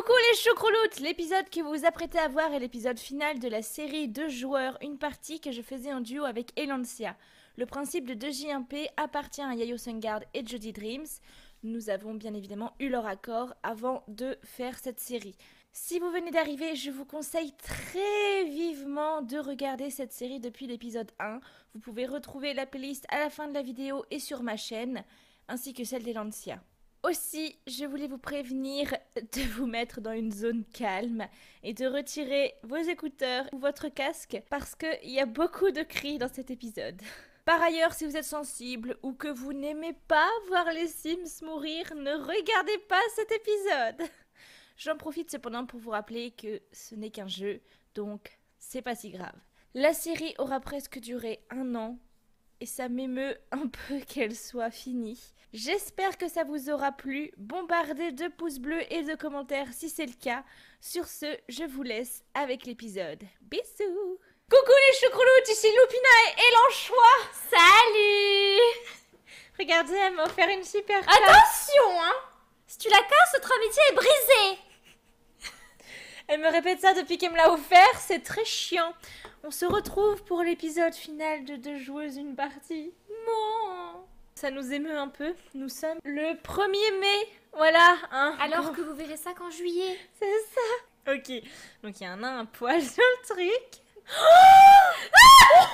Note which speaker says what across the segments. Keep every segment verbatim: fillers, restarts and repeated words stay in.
Speaker 1: Coucou les choucrouloutes. L'épisode que vous vous apprêtez à voir est l'épisode final de la série deux joueurs, une partie que je faisais en duo avec Elancia. Le principe de deux J un P appartient à Yayo Sungard et Jody Dreams. Nous avons bien évidemment eu leur accord avant de faire cette série. Si vous venez d'arriver, je vous conseille très vivement de regarder cette série depuis l'épisode un. Vous pouvez retrouver la playlist à la fin de la vidéo et sur ma chaîne, ainsi que celle d'Elancia. Aussi, je voulais vous prévenir de vous mettre dans une zone calme et de retirer vos écouteurs ou votre casque parce qu'il y a beaucoup de cris dans cet épisode. Par ailleurs, si vous êtes sensible ou que vous n'aimez pas voir les Sims mourir, ne regardez pas cet épisode. J'en profite cependant pour vous rappeler que ce n'est qu'un jeu, donc c'est pas si grave. La série aura presque duré un an. Et ça m'émeut un peu qu'elle soit finie. J'espère que ça vous aura plu. Bombardez de pouces bleus et de commentaires si c'est le cas. Sur ce, je vous laisse avec l'épisode. Bisous. Coucou les choucrouloutes, ici Loupina et l'anchois.
Speaker 2: Salut.
Speaker 1: Regardez, elle m'a offert une super tasse.
Speaker 2: Attention, hein. Si tu la casses, notre amitié est brisée.
Speaker 1: Elle me répète ça depuis qu'elle me l'a offert, c'est très chiant. On se retrouve pour l'épisode final de Deux joueuses, une partie. Non. Ça nous émeut un peu. Nous sommes le premier mai. Voilà. Hein.
Speaker 2: Alors oh. que vous verrez ça qu'en juillet.
Speaker 1: C'est ça. Ok. Donc il y a un, un poil sur le truc. Oh ah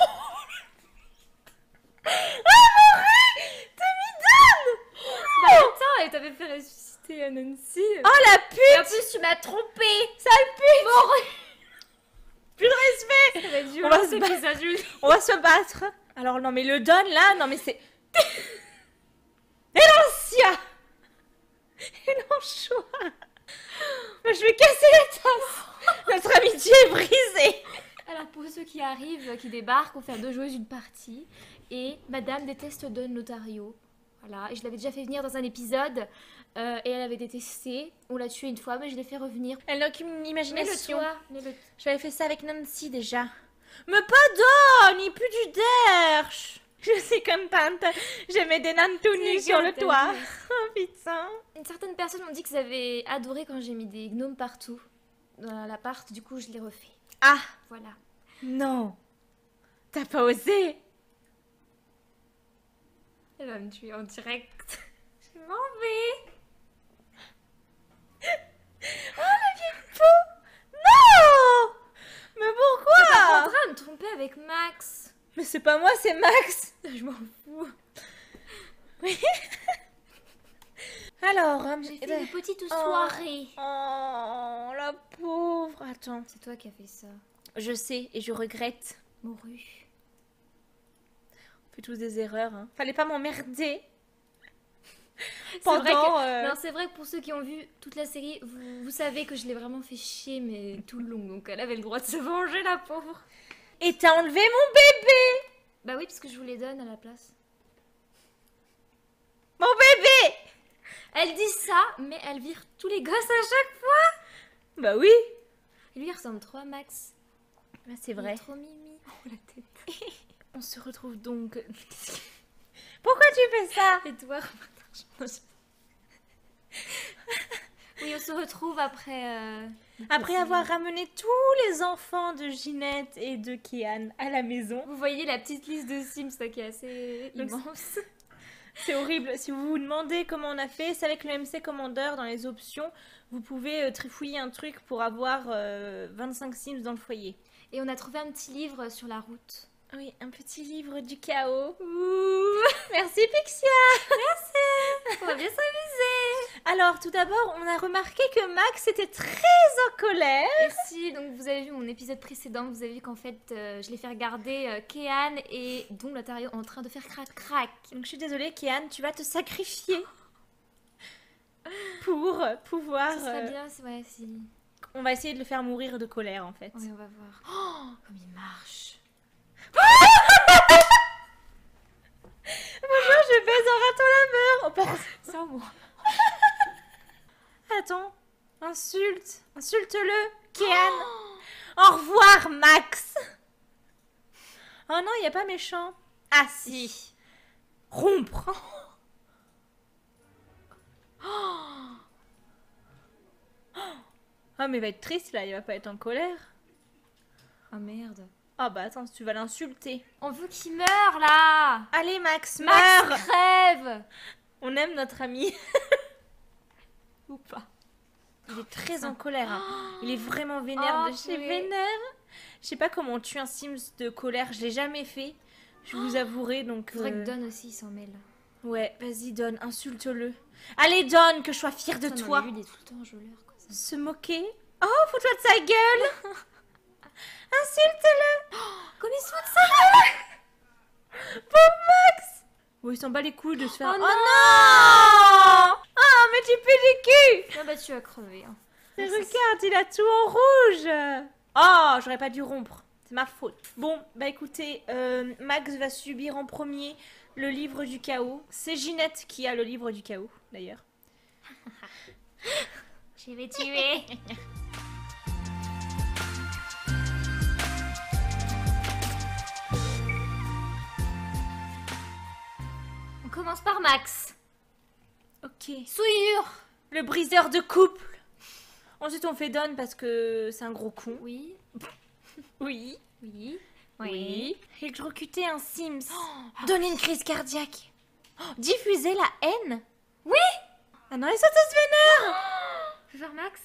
Speaker 1: ah t'es midone.
Speaker 2: Bah attends, elle t'avait fait ressusciter à Nancy.
Speaker 1: Oh la pute.
Speaker 2: Et en plus tu m'as trompé.
Speaker 1: Sale pute.
Speaker 2: Bon.
Speaker 1: Plus de respect.
Speaker 2: Ça va être
Speaker 1: on, va se on va se battre. Alors non mais le Don là, non mais c'est... Elancia. Elanchois. Je vais casser la tasse. Notre amitié est brisée.
Speaker 2: Alors pour ceux qui arrivent, qui débarquent, on fait deux joueuses une partie. Et Madame déteste Don Lotario. Voilà, et je l'avais déjà fait venir dans un épisode. Euh, et elle avait détesté. On l'a tué une fois, mais je l'ai fait revenir.
Speaker 1: Elle n'a aucune imagination.
Speaker 2: Mais le...
Speaker 1: J'avais fait ça avec Nancy déjà. Mais pas d'eau, ni plus du derche. Je suis contente. Je mets des nanes tout nus sur le toit. Oh putain.
Speaker 2: Certaines personnes m'ont dit qu'ils avaient adoré quand j'ai mis des gnomes partout dans l'appart. Du coup, je l'ai refait.
Speaker 1: Ah,
Speaker 2: voilà.
Speaker 1: Non. T'as pas osé.
Speaker 2: Elle va me tuer en direct. Je m'en vais.
Speaker 1: Oh la vieille peau. Non. Mais pourquoi?
Speaker 2: T'es pas en train de me tromper avec Max.
Speaker 1: Mais c'est pas moi, c'est Max.
Speaker 2: Je m'en fous.
Speaker 1: Oui. Alors,
Speaker 2: j'ai fait une petite soirée.
Speaker 1: Oh, la pauvre. Attends.
Speaker 2: C'est toi qui as fait ça.
Speaker 1: Je sais et je regrette.
Speaker 2: Morue.
Speaker 1: On fait tous des erreurs. Hein. Fallait pas m'emmerder.
Speaker 2: Pendant, vrai que, euh... Non, c'est vrai que pour ceux qui ont vu toute la série, vous, vous savez que je l'ai vraiment fait chier, mais tout le long. Donc elle avait le droit de se venger, la pauvre.
Speaker 1: Et t'as enlevé mon bébé.
Speaker 2: Bah oui, parce que je vous les donne à la place.
Speaker 1: Mon bébé.
Speaker 2: Elle dit ça, mais elle vire tous les gosses à chaque fois.
Speaker 1: Bah oui.
Speaker 2: Et lui, il ressemble trop à Max.
Speaker 1: Bah c'est vrai.
Speaker 2: Il est trop mimi. Oh, la tête.
Speaker 1: On se retrouve donc... Pourquoi tu fais ça?
Speaker 2: Et toi, oui, on se retrouve après... Euh,
Speaker 1: après avoir ramené tous les enfants de Ginette et de Kéane à la maison.
Speaker 2: Vous voyez la petite liste de Sims ça, qui est assez donc, immense.
Speaker 1: C'est horrible. Si vous vous demandez comment on a fait, c'est avec le M C Commander dans les options. Vous pouvez euh, trifouiller un truc pour avoir euh, vingt-cinq Sims dans le foyer.
Speaker 2: Et on a trouvé un petit livre sur la route.
Speaker 1: Oui, un petit livre du chaos.
Speaker 2: Ouh.
Speaker 1: Merci Pixia.
Speaker 2: Merci. On va bien s'amuser.
Speaker 1: Alors, tout d'abord, on a remarqué que Max était très en colère.
Speaker 2: Et si, donc vous avez vu mon épisode précédent, vous avez vu qu'en fait, euh, je l'ai fait regarder euh, Kéane et Don Lotario en train de faire crac-crac.
Speaker 1: Donc je suis désolée, Kéane, tu vas te sacrifier pour pouvoir...
Speaker 2: Ce serait bien, c'est vrai, si...
Speaker 1: On va essayer de le faire mourir de colère, en fait.
Speaker 2: Oui, on va voir. Oh, comme il marche.
Speaker 1: Bonjour, je baise un raton laveur. Oh pardon.
Speaker 2: C'est moi.
Speaker 1: Attends. Insulte. Insulte-le, Kéane. Oh. Au revoir, Max. Oh non, il n'y a pas méchant. Ah si. Rompre. Oh. Ah, mais il va être triste là, il va pas être en colère.
Speaker 2: Oh merde.
Speaker 1: Ah bah attends, tu vas l'insulter.
Speaker 2: On veut qu'il meure là.
Speaker 1: Allez Max,
Speaker 2: Max
Speaker 1: meurs.
Speaker 2: crève.
Speaker 1: On aime notre ami.
Speaker 2: Ou pas.
Speaker 1: Il est très en colère. Hein. Il est vraiment vénère
Speaker 2: Oh,
Speaker 1: de chez
Speaker 2: purée.
Speaker 1: vénère. Je sais pas comment on tue un Sims de colère, je l'ai jamais fait. Je vous avouerai donc...
Speaker 2: Faudrait
Speaker 1: euh,
Speaker 2: que Don aussi il s'en mêle.
Speaker 1: Ouais, vas-y Don, insulte-le. Allez Don, que je sois fière de
Speaker 2: Putain, non,
Speaker 1: toi.
Speaker 2: mais lui, il est tout le temps enjôleur, quoi. Ça-
Speaker 1: Se moquer. Oh, fous-toi de sa gueule. Insulte-le.
Speaker 2: Comme il se fout de ça.
Speaker 1: Pauvre Max. Bon, il s'en bat les couilles de se faire...
Speaker 2: Oh
Speaker 1: Oh non. Oh, mais tu peux du cul.
Speaker 2: Ah bah tu vas crever. Hein.
Speaker 1: Mais
Speaker 2: Ça, c'est-
Speaker 1: regarde, il a tout en rouge. Oh, j'aurais pas dû rompre. C'est ma faute. Bon, bah écoutez, euh, Max va subir en premier le livre du chaos. C'est Ginette qui a le livre du chaos, d'ailleurs.
Speaker 2: Je vais tuer. On commence par Max.
Speaker 1: Ok.
Speaker 2: Souillure.
Speaker 1: Le briseur de couple. Ensuite, on fait Don parce que c'est un gros con.
Speaker 2: Oui.
Speaker 1: Oui.
Speaker 2: Oui.
Speaker 1: Oui. Électrocuter un Sims. Donner une crise cardiaque. Oh, diffuser la haine.
Speaker 2: Oui.
Speaker 1: Ah non, ils sont tous vénères.
Speaker 2: Je vais faire Max.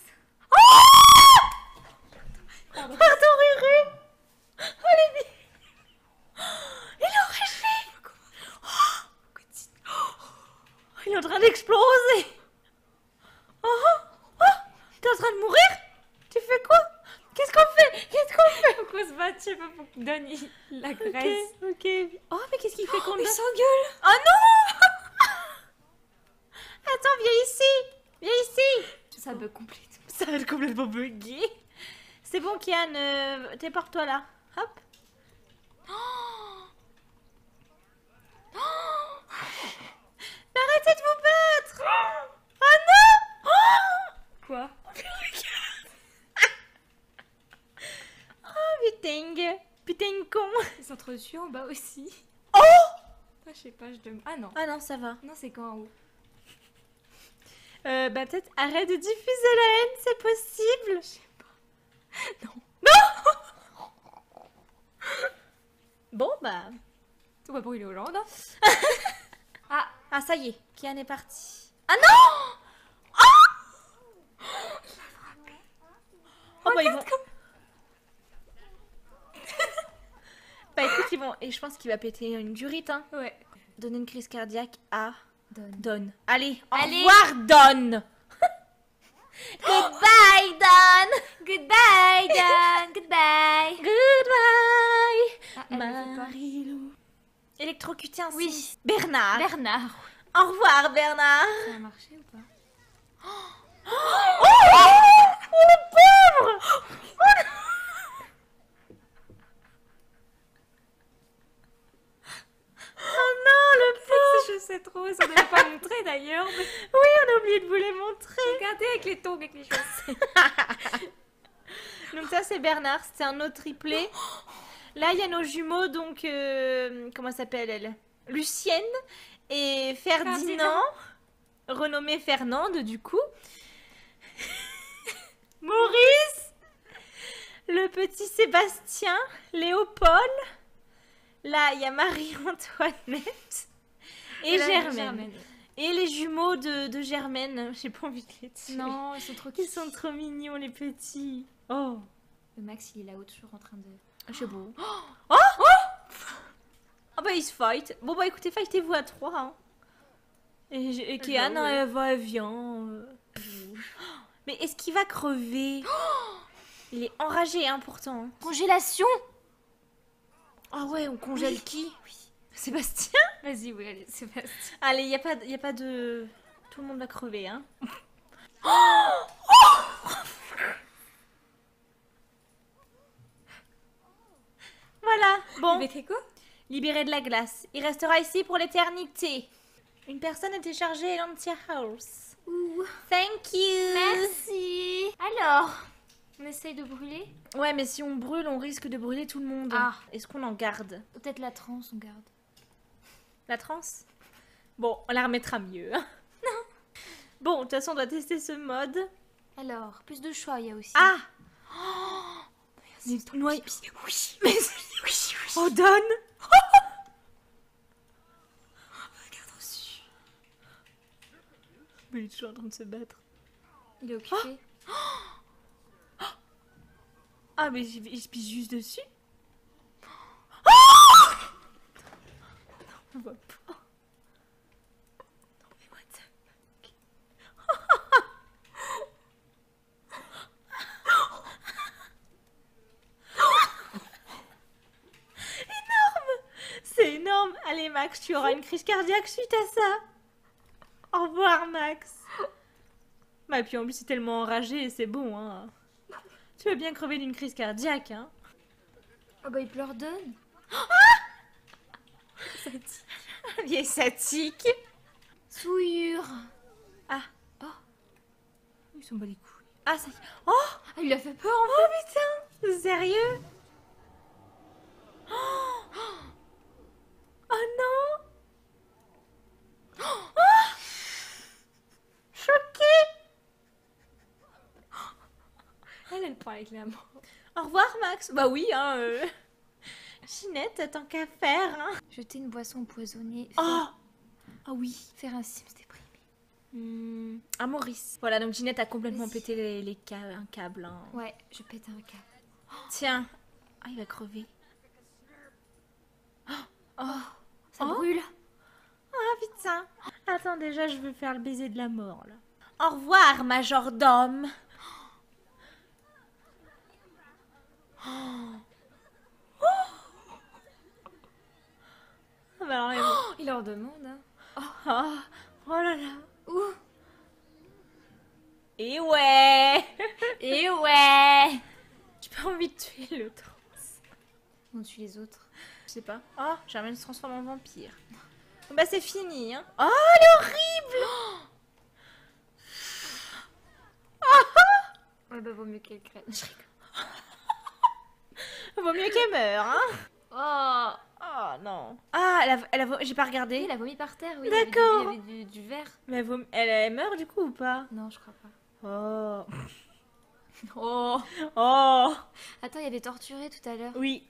Speaker 1: Pardon, Ruru. Oh, les bi- Oh, il est enragé. Oh, oh, il est en train d'exploser. Oh, oh, oh, t'es en train de mourir? Tu fais quoi? Qu'est-ce qu'on fait? Qu'est-ce qu'on fait?
Speaker 2: Faut qu'on se batte, je sais pas pour qu'il donne la
Speaker 1: Ok,
Speaker 2: graisse.
Speaker 1: ok. Oh, mais qu'est-ce qu'il fait qu'on
Speaker 2: Il
Speaker 1: donne?
Speaker 2: s'engueule.
Speaker 1: Oh non. Attends, viens ici. Viens ici.
Speaker 2: Ça bug complètement.
Speaker 1: Ça va être complètement bugué. C'est bon, Kian, euh, téléporte-toi là. Hop. Mais arrêtez de vous battre. Oh non. Oh,
Speaker 2: Quoi?
Speaker 1: oh putain. Putain con.
Speaker 2: Ils sont trop dessus en bas aussi.
Speaker 1: Oh.
Speaker 2: Ah, je sais pas, je demande. Ah non.
Speaker 1: Ah non, ça va.
Speaker 2: Non, c'est quand en haut.
Speaker 1: Euh, bah peut-être arrête de diffuser la haine, c'est possible.
Speaker 2: Je sais pas. Non.
Speaker 1: Bon bah.
Speaker 2: Tout va brûler Hollande. Ah,
Speaker 1: Ah ça y est, Kian est parti. Ah non. Oh, oh bah ils vont... Bah écoute, ils vont... Et je pense qu'il va péter une durite, hein.
Speaker 2: ouais.
Speaker 1: Donner une crise cardiaque à
Speaker 2: Donne.
Speaker 1: Don. Allez, au
Speaker 2: Allez.
Speaker 1: revoir Don. Goodbye Don.
Speaker 2: Goodbye, Don. Goodbye.
Speaker 1: Goodbye.
Speaker 2: Ah, elle le fait pas.
Speaker 1: Marilou. Électrocuter un
Speaker 2: Oui.
Speaker 1: Sims. Bernard.
Speaker 2: Bernard.
Speaker 1: Au revoir Bernard.
Speaker 2: Ça a marché ou pas?
Speaker 1: Oh, oh, le pauvre. Oh non, le pauvre.
Speaker 2: Je sais trop, ça ne devait pas montrer d'ailleurs. Mais...
Speaker 1: Oui, on a oublié de vous les montrer.
Speaker 2: Regardez avec les tongs, avec les choses.
Speaker 1: Donc ça c'est Bernard, c'est un autre triplé. Là il y a nos jumeaux, donc euh, comment s'appelle elle? Lucienne et Ferdinand,
Speaker 2: Ferdinand.
Speaker 1: renommé Fernande du coup. Maurice, le petit Sébastien, Léopold. Là il y a Marie-Antoinette et
Speaker 2: Là,
Speaker 1: Germaine. Et les jumeaux de, de Germaine, j'ai pas envie de les tuer.
Speaker 2: Non, ils sont trop
Speaker 1: Ils sont trop mignons les petits. Oh,
Speaker 2: Le Max, il est là-haut, toujours en train de...
Speaker 1: c'est beau. Oh, oh, ah bah ils se fight. Bon bah écoutez, fightez-vous à trois. Hein. Et, et Kéane,
Speaker 2: ouais.
Speaker 1: elle va, elle vient. euh. Mais est-ce qu'il va crever? Il est enragé hein pourtant.
Speaker 2: Congélation.
Speaker 1: Ah ouais, on congèle qui?
Speaker 2: Oui.
Speaker 1: Sébastien?
Speaker 2: Vas-y, oui, allez, Sébastien.
Speaker 1: Allez, y a pas, y a pas de... Tout le monde va crever hein. Voilà, bon.
Speaker 2: Mais t'es quoi?
Speaker 1: Libéré de la glace. Il restera ici pour l'éternité. Une personne a téléchargé Elantia House.
Speaker 2: Ouh.
Speaker 1: Thank you.
Speaker 2: Merci. Alors, on essaye de brûler?
Speaker 1: Ouais, mais si on brûle, on risque de brûler tout le monde.
Speaker 2: Ah.
Speaker 1: Est-ce qu'on en garde?
Speaker 2: Peut-être la transe, on garde.
Speaker 1: La transe? Bon, on la remettra mieux. Non. Bon, de toute façon, on doit tester ce mode.
Speaker 2: Alors, plus de choix, il y a aussi.
Speaker 1: Ah
Speaker 2: Des
Speaker 1: noix.
Speaker 2: Oui,
Speaker 1: Mais
Speaker 2: oui, oui.
Speaker 1: on donne.
Speaker 2: Regarde dessus.
Speaker 1: Mais il est toujours en train de se battre.
Speaker 2: Il est occupé.
Speaker 1: Ah, mais il se pisse juste dessus. On voit pas. Non, mais what the fuck. Énorme. C'est énorme. Allez, Max, tu auras une crise cardiaque suite à ça. Au revoir, Max. Bah, et puis en plus, c'est tellement enragé et c'est bon, hein. Tu vas bien crever d'une crise cardiaque, hein.
Speaker 2: Oh bah il te leur donne.
Speaker 1: Vieille satique.
Speaker 2: Souillure.
Speaker 1: Ah.
Speaker 2: Oh.
Speaker 1: Ils sont bas les couilles. Ah, ça y est. Oh.
Speaker 2: Ah, il a fait peur en
Speaker 1: Oh putain. Sérieux. Oh, oh non. Oh. Choquée.
Speaker 2: Elle, elle parle avec la mort.
Speaker 1: Au revoir, Max. Bah oui, hein. Euh... Ginette, tant qu'à faire, hein.
Speaker 2: Jeter une boisson empoisonnée.
Speaker 1: Oh.
Speaker 2: Faire,
Speaker 1: Ah oui.
Speaker 2: faire un Sims déprimé.
Speaker 1: Hmm, à Maurice. Voilà, donc Ginette a complètement
Speaker 2: Vas-y.
Speaker 1: pété les, les ca- un câble. Hein.
Speaker 2: Ouais, je pète un câble.
Speaker 1: Tiens. Ah, il va crever.
Speaker 2: Oh, ça
Speaker 1: Oh.
Speaker 2: brûle.
Speaker 1: Ah putain. Attends, déjà, je veux faire le baiser de la mort, là. Au revoir, majordome. Ah bah alors, les-
Speaker 2: Oh, il leur demande. Hein.
Speaker 1: oh, oh là là.
Speaker 2: Ouh.
Speaker 1: Et ouais.
Speaker 2: Et ouais.
Speaker 1: J'ai pas envie de tuer l'autre.
Speaker 2: On tue les autres.
Speaker 1: Je sais pas. Oh, Germaine se transforme en vampire. Bah c'est fini, hein. Oh, elle est horrible.
Speaker 2: Ouais bah vaut mieux qu'elle crève. Je rigole.
Speaker 1: Vaut mieux qu'elle meure, hein.
Speaker 2: Oh.
Speaker 1: Oh non. Ah, elle a, elle a vo- j'ai pas regardé.
Speaker 2: Il a vomi par terre, oui.
Speaker 1: D'accord.
Speaker 2: Il y avait, du, il y avait du, du verre.
Speaker 1: Mais elle, vom- elle, elle meurt du coup ou pas?
Speaker 2: Non, je crois pas.
Speaker 1: Oh.
Speaker 2: Oh.
Speaker 1: Oh.
Speaker 2: Attends, il y avait torturé tout à l'heure.
Speaker 1: Oui.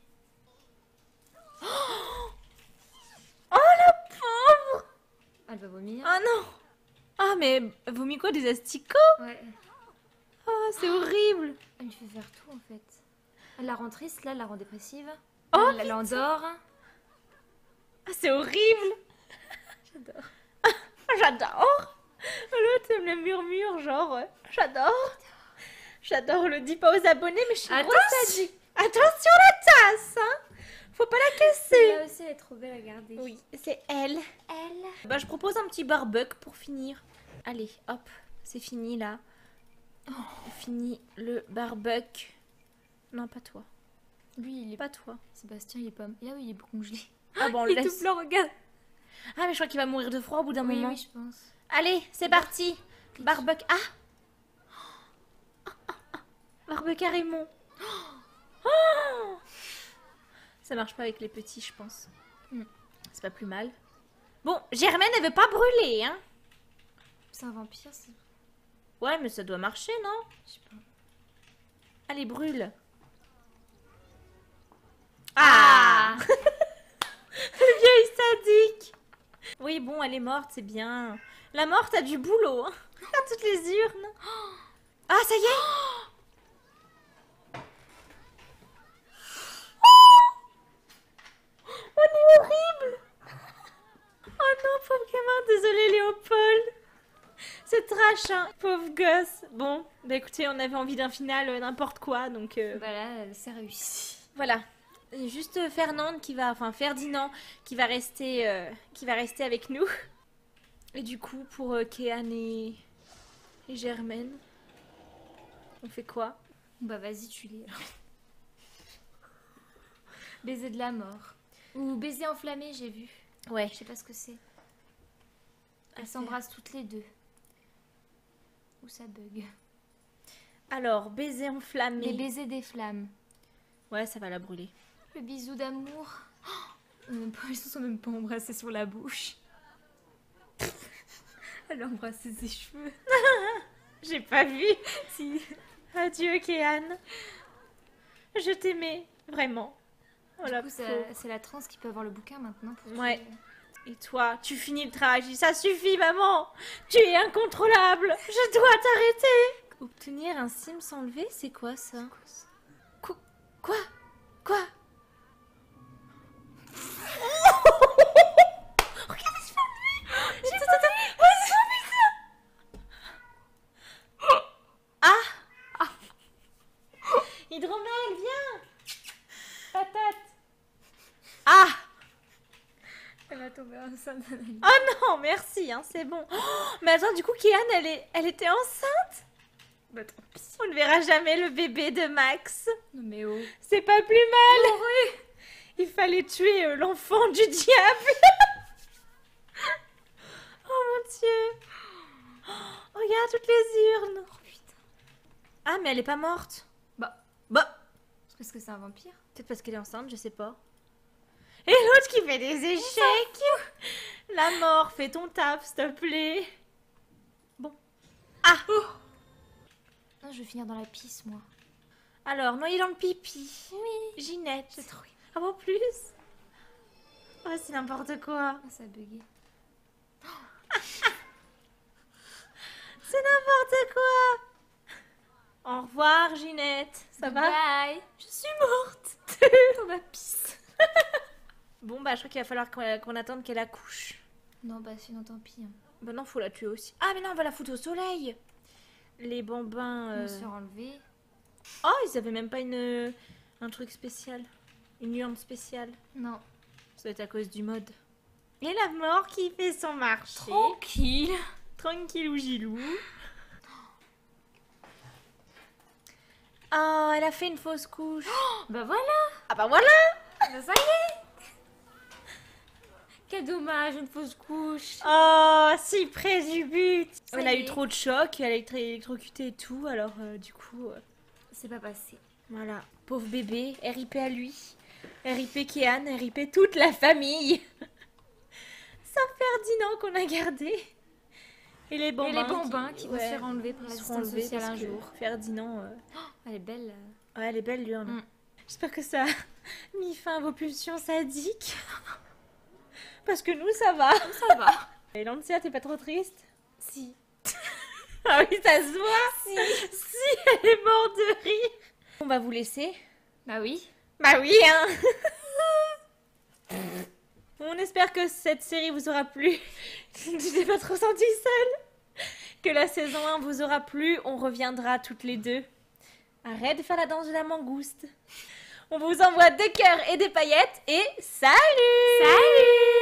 Speaker 1: Oh la pauvre.
Speaker 2: Elle va vomir.
Speaker 1: Ah non. Ah mais vomit quoi, des asticots?
Speaker 2: Ouais.
Speaker 1: Oh, c'est horrible.
Speaker 2: Elle lui fait faire tout en fait. Elle la rend triste, là, elle la rend dépressive.
Speaker 1: Oh,
Speaker 2: elle l'endort.
Speaker 1: Ah, c'est horrible.
Speaker 2: J'adore.
Speaker 1: J'adore. L'autre elle me le murmure genre euh, j'adore. J'adore, le dis pas aux abonnés mais je suis
Speaker 2: Attention.
Speaker 1: grosse sadique. Attention la tasse, hein. Faut pas la casser.
Speaker 2: Là aussi, elle est trop belle à garder.
Speaker 1: Oui, c'est elle.
Speaker 2: Elle.
Speaker 1: Bah je propose un petit barbecue pour finir. Allez, hop, c'est fini là. On finit le barbecue. Non, pas toi.
Speaker 2: Lui, il est
Speaker 1: Pas toi.
Speaker 2: Sébastien, il est pas. Et là, oui, il est congelé.
Speaker 1: Ah bon, on le
Speaker 2: il est
Speaker 1: laisse.
Speaker 2: tout blanc, regarde.
Speaker 1: Ah mais je crois qu'il va mourir de froid au bout d'un
Speaker 2: Oui,
Speaker 1: moment.
Speaker 2: oui, je pense.
Speaker 1: Allez, c'est parti. Barbecue. Ah. Ah, ah, ah. Barbecue à Raymond. Oh. Ça marche pas avec les petits, je pense.
Speaker 2: Mm.
Speaker 1: C'est pas plus mal. Bon, Germaine, elle veut pas brûler, hein.
Speaker 2: C'est un vampire, c'est.
Speaker 1: Ouais, mais ça doit marcher, non?
Speaker 2: Je sais pas.
Speaker 1: Allez, brûle.
Speaker 2: Ah.
Speaker 1: Vieille sadique. Oui, bon, elle est morte, c'est bien. La morte a du boulot. Hein. Regarde toutes les urnes. Ah, ça y est. Oh, on est horrible. Oh non, pauvre gamin. Désolé, Léopold. C'est trash, hein. Pauvre gosse. Bon, bah écoutez, on avait envie d'un final euh, n'importe quoi, donc... euh,
Speaker 2: Voilà, c'est réussi.
Speaker 1: Voilà. Et juste euh, Fernande qui va, enfin Ferdinand qui va rester, euh, qui va rester avec nous. Et du coup pour euh, Kéane et, et Germaine, on fait quoi?
Speaker 2: Bah, vas-y, tu les. Baiser de la mort. Ou baiser enflammé, j'ai vu.
Speaker 1: Ouais.
Speaker 2: Je sais pas ce que c'est. Elles
Speaker 1: À
Speaker 2: s'embrassent toutes les deux. Ou ça bug.
Speaker 1: Alors baiser enflammé.
Speaker 2: Les baisers des flammes.
Speaker 1: Ouais, ça va la brûler.
Speaker 2: Le bisou d'amour. Oh, même pas, ils se sont même pas embrassés sur la bouche. Elle a embrassé ses cheveux.
Speaker 1: J'ai pas vu.
Speaker 2: Si.
Speaker 1: Adieu, Kéan. Je t'aimais, vraiment. Oh, la
Speaker 2: Du coup, c'est
Speaker 1: pauvre.
Speaker 2: c'est la trans qui peut avoir le bouquin maintenant. Pour
Speaker 1: Ouais.
Speaker 2: tuer-
Speaker 1: Et toi, tu finis le travail. Je dis, ça suffit, maman. Tu es incontrôlable. Je dois t'arrêter. Obtenir un sim sans lever, c'est quoi ça? Qu- Quoi? Quoi? Regarde, je peux J'ai pas Ah! Ah! Hydromel, viens! Patate! Ah!
Speaker 2: Elle va tomber enceinte.
Speaker 1: Oh non, merci, hein, c'est bon. Oh, mais attends, du coup, Kéan, elle, est... elle était enceinte?
Speaker 2: Bah tant pis.
Speaker 1: On ne verra jamais le bébé de Max.
Speaker 2: Non mais oh.
Speaker 1: C'est pas plus mal. Il fallait tuer euh, l'enfant du diable. Oh mon Dieu. Oh, regarde toutes les urnes.
Speaker 2: Oh putain.
Speaker 1: Ah, mais elle est pas morte.
Speaker 2: Bah,
Speaker 1: Bah,
Speaker 2: parce que c'est un vampire.
Speaker 1: peut-être parce qu'elle est enceinte, je sais pas. Et l'autre qui fait des échecs. La mort, fais ton taf, s'il te plaît. Bon. Ah.
Speaker 2: Non, je vais finir dans la pisse, moi.
Speaker 1: Alors, noyé dans le pipi. Oui. Ginette.
Speaker 2: J'ai trouvé.
Speaker 1: Ah, en plus. Oh, c'est n'importe quoi.
Speaker 2: Ah, ça a bugué.
Speaker 1: C'est n'importe quoi. Au revoir, Ginette. Ça va?
Speaker 2: Bye.
Speaker 1: Je suis morte.
Speaker 2: Dans ma pisse.
Speaker 1: Bon, bah, je crois qu'il va falloir qu'on qu'on attende qu'elle accouche.
Speaker 2: Non, bah sinon tant pis. hein.
Speaker 1: Bah non, faut la tuer aussi. Ah, mais non, on va la foutre au soleil. Les bambins...
Speaker 2: Je me
Speaker 1: euh,
Speaker 2: suis enlevée.
Speaker 1: Oh, ils avaient même pas une... un truc spécial. Une nuance spéciale.
Speaker 2: Non.
Speaker 1: Ça doit être à cause du mode. Et la mort qui fait son marché.
Speaker 2: Tranquille.
Speaker 1: Tranquille ou gilou. Oh, elle a fait une fausse couche.
Speaker 2: Bah voilà.
Speaker 1: Ah bah voilà.
Speaker 2: Bah ça y est. Quel dommage, une fausse couche.
Speaker 1: Oh, si près du but.
Speaker 2: Ça
Speaker 1: Elle a
Speaker 2: y
Speaker 1: eu
Speaker 2: est.
Speaker 1: trop de choc, elle a été électrocutée et tout, alors euh, du coup, euh,
Speaker 2: C'est pas passé.
Speaker 1: voilà. Pauvre bébé, R I P à lui. R I P Kéan, R I P toute la famille. Sauf Ferdinand qu'on a gardé. Et les bambins.
Speaker 2: Et les bambins qui, vont
Speaker 1: ouais,
Speaker 2: se faire enlever par
Speaker 1: ils seront
Speaker 2: l'assistance
Speaker 1: enlevés
Speaker 2: sociale
Speaker 1: parce
Speaker 2: un
Speaker 1: que
Speaker 2: jour.
Speaker 1: Ferdinand... euh,
Speaker 2: Elle est belle. euh.
Speaker 1: Ouais, elle est belle l'urne.
Speaker 2: Mm.
Speaker 1: J'espère que ça a mis fin à vos pulsions sadiques. Parce que nous, ça va.
Speaker 2: Ça va.
Speaker 1: Et Lancia, t'es pas trop triste?
Speaker 2: Si.
Speaker 1: Ah oui, ça se voit. Si. Si, elle est morte de rire. On va vous laisser.
Speaker 2: Bah oui.
Speaker 1: Bah oui, hein. On espère que cette série vous aura plu. Tu t'es pas trop sentie seule. Que la saison un vous aura plu. On reviendra toutes les deux. Arrête de faire la danse de la mangouste. On vous envoie des cœurs et des paillettes. Et salut!
Speaker 2: Salut!